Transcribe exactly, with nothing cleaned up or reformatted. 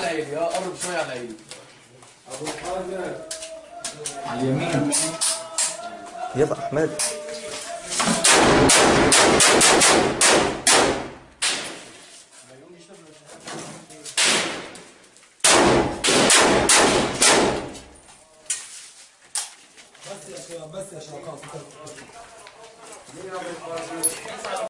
على عيني، اه قرب شويه على عيني. ابو حاجه على اليمين. يلا احمد. بس يا شباب، بس يا شباب، خلاص.